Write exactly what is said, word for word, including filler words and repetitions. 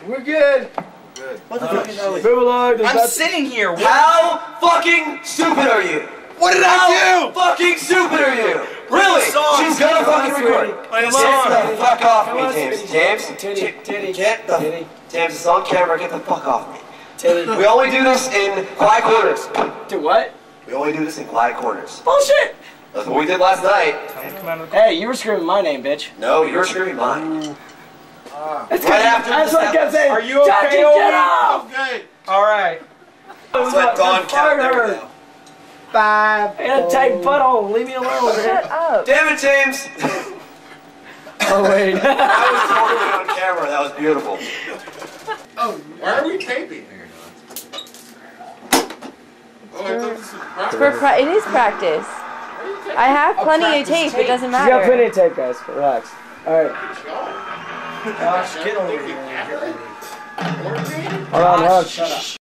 We're good. Good. What the fuck is that? Move along. I'm sitting here. What? How fucking stupid are you? What did How I do? fucking stupid are you? Really? She's gonna fucking record. Play a Get song. the fuck off me, Come on, James. Titty. James? Titty, titty, Get the... titty. James, it's on camera. Get the fuck off me. Titty. We only do this in quiet corners. Do what? We only do this in quiet corners. Bullshit! That's what we did last night. Hey, you were screaming my name, bitch. No, you were screaming mine. That's Right after That's this what I kept saying. Are you okay, Jackie, Owen? get off! Okay. All right. Let's let Dawn count there now. Five. I got a tight butt on. Leave me alone. Shut up. Damn it, James! Oh, wait. That was totally on camera. That was beautiful. Oh, why are we taping? Oh, I thought this was practice. For pra it is practice. I have plenty of tape. It doesn't You got plenty matter. of tape, guys. Relax. Alright. Josh, get over here. Hold on, hold on. Shut up.